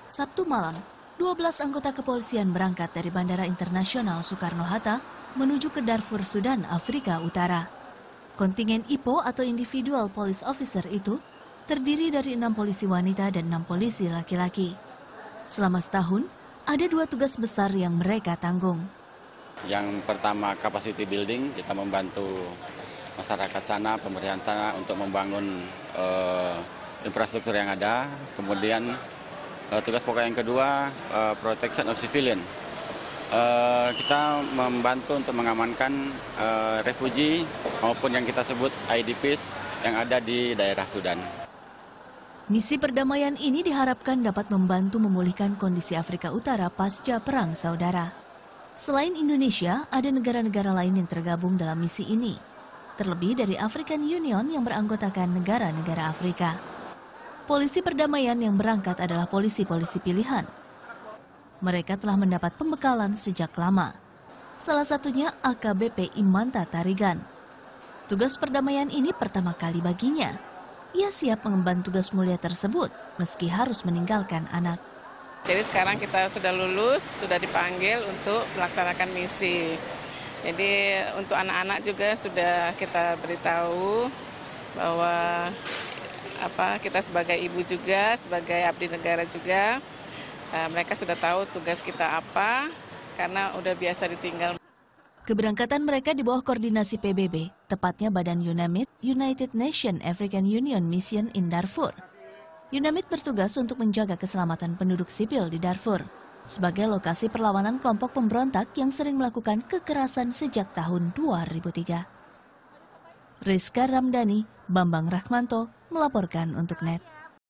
Sabtu malam, 12 anggota kepolisian berangkat dari Bandara Internasional Soekarno-Hatta menuju ke Darfur, Sudan, Afrika Utara. Kontingen IPO atau Individual Police Officer itu terdiri dari 6 polisi wanita dan 6 polisi laki-laki. Selama setahun, ada 2 tugas besar yang mereka tanggung. Yang pertama, capacity building, kita membantu masyarakat sana, pemerintahan sana untuk membangun infrastruktur yang ada. Kemudian tugas pokok yang kedua, protection of civilian. Kita membantu untuk mengamankan refugee maupun yang kita sebut IDPs yang ada di daerah Sudan. Misi perdamaian ini diharapkan dapat membantu memulihkan kondisi Afrika Utara pasca Perang Saudara. Selain Indonesia, ada negara-negara lain yang tergabung dalam misi ini. Terlebih dari African Union yang beranggotakan negara-negara Afrika. Polisi perdamaian yang berangkat adalah polisi-polisi pilihan. Mereka telah mendapat pembekalan sejak lama. Salah satunya AKBP Imanta Tarigan. Tugas perdamaian ini pertama kali baginya. Ia siap mengemban tugas mulia tersebut meski harus meninggalkan anak. Jadi sekarang kita sudah lulus, sudah dipanggil untuk melaksanakan misi. Jadi untuk anak-anak juga sudah kita beritahu bahwa kita sebagai ibu juga, sebagai abdi negara juga, mereka sudah tahu tugas kita apa karena udah biasa ditinggal. Keberangkatan mereka di bawah koordinasi PBB, tepatnya Badan UNAMID, United Nations African Union Mission in Darfur. UNAMID bertugas untuk menjaga keselamatan penduduk sipil di Darfur, sebagai lokasi perlawanan kelompok pemberontak yang sering melakukan kekerasan sejak tahun 2003. Rizka Ramdhani, Bambang Rahmanto, melaporkan untuk NET.